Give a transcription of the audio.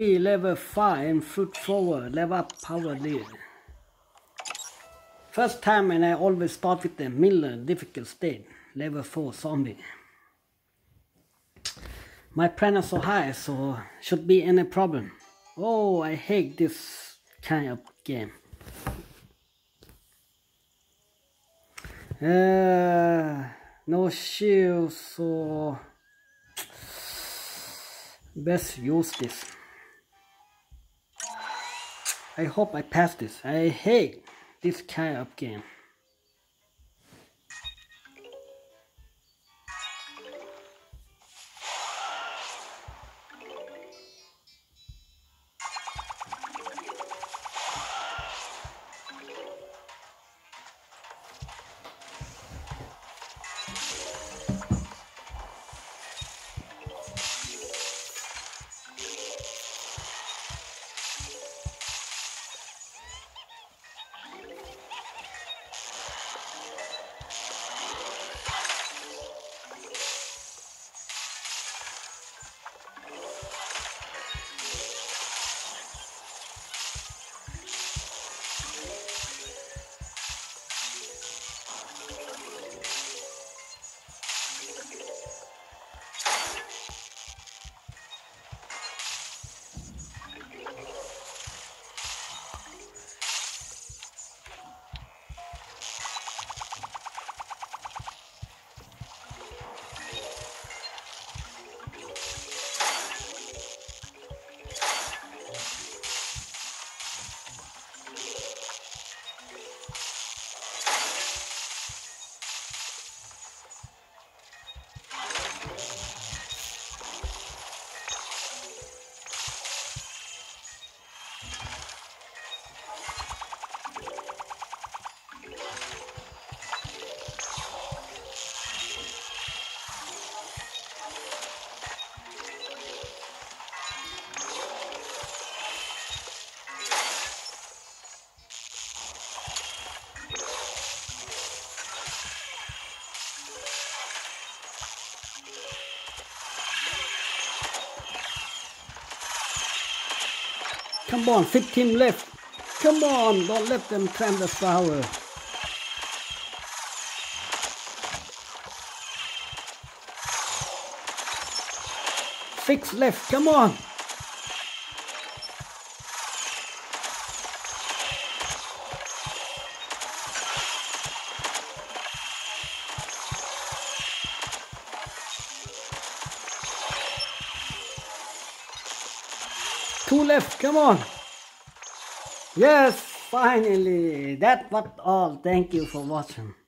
Level 5 and fruit forward, level up power lead. First time and I always start with the middle difficult state, level 4 zombie. My plan is so high, so should be any problem. Oh, I hate this kind of game. No shield, so best use this. I hope I pass this. I hate this kind of game. Come on, 15 left. Come on, don't let them climb the tower. Six left, come on. Two left, come on. Yes, finally. That was all. Thank you for watching.